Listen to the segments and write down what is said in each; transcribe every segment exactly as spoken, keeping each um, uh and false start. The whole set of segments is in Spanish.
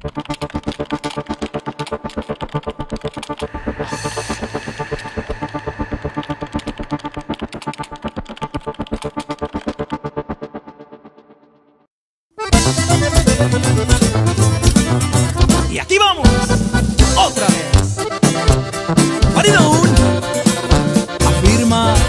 Y aquí vamos, otra vez. Maridón, afirma.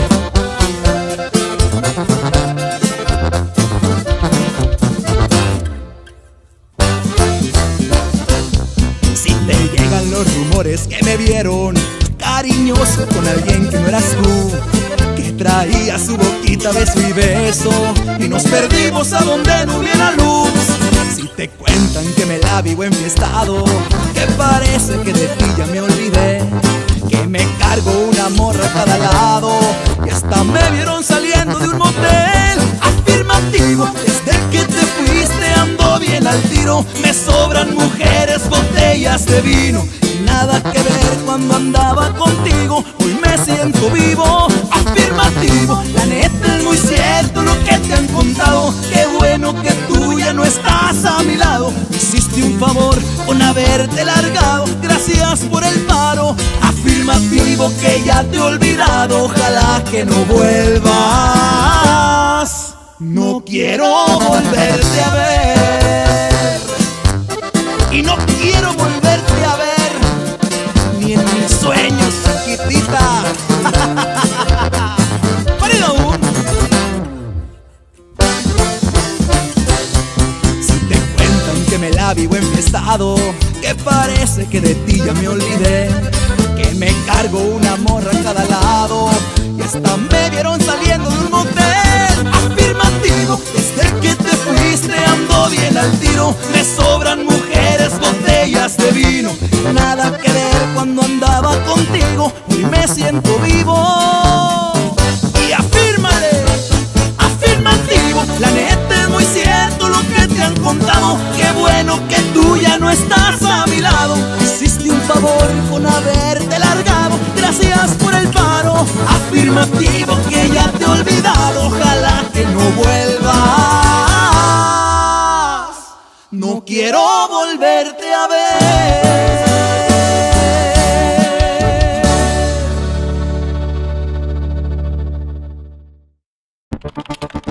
Si te llegan los rumores que me vieron cariñoso con alguien que no eras tú, que traía su boquita beso y beso, y nos perdimos a donde no hubiera luz. Si te cuentan que me la vivo enfiestado, que parece que de ti ya me olvidé, que me cargo una morra a cada lado, y hasta me vieron saliendo de un motel. Afirmativo, desde que te fuiste ando bien al tiro, me sobran mujeres, botellas de vino, y nada que ver cuando andaba contigo, hoy me siento vivo. Afirmativo, la neta es muy cierto lo que te han contado, qué bueno que tú ya no estás a mi lado, me hiciste un favor con haberte largado, gracias por el paro. Afirmativo que ya te he olvidado, ojalá que no vuelvas, no quiero volverte a ver, y no quiero volverte a ver, ni en mis sueños, chiquitita. Maridón. Si te cuentan que me la vivo enfiestado, que parece que de ti ya me olvidé, que me cargo una morra a cada lado, y hasta me vieron saliendo de un motel. Afirmativo, desde que te fuiste ando bien al tiro, me sobran mujeres, botellas de vino, nada que ver cuando andaba contigo, hoy me siento vivo. Y afírmale, afirmativo, la neta es muy cierto lo que te han contado, qué bueno que tú ya no estás a mi lado, hiciste un favor con haberte largado, gracias por el paro. Afirmativo que ya te he olvidado, ojalá que no vuelvas, no quiero volverte a ver.